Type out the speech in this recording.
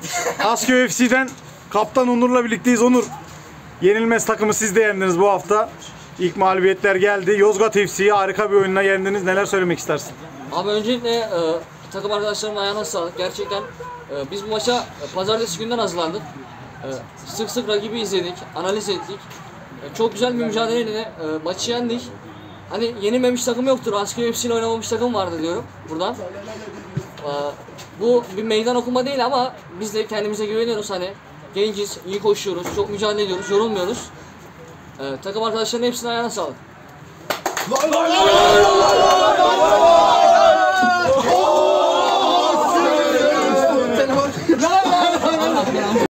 Asköy FC'den Kaptan Onur'la birlikteyiz. Onur, yenilmez takımı siz de yendiniz bu hafta. İlk mağlubiyetler geldi. Yozgat FC'yi harika bir oyunla yendiniz. Neler söylemek istersin? Abi öncelikle takım arkadaşlarımın ayağına sağlık. Gerçekten biz bu maça pazartesi günden hazırlandık. Sık sık rakibi izledik, analiz ettik. Çok güzel bir mücadeleyle maçı yendik. Hani yenilmemiş takım yoktur. Asköy FC ile oynamamış takım vardı diyorum buradan. Bu bir meydan okuma değil ama biz de kendimize güveniyoruz. Hani genciz, iyi koşuyoruz, çok mücadele ediyoruz, yorulmuyoruz. Takım arkadaşlarının hepsine ayağına sağlık.